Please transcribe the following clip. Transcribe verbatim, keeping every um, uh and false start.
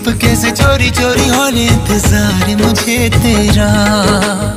चुपके से चोरी चोरी हो ले इंतजार मुझे तेरा।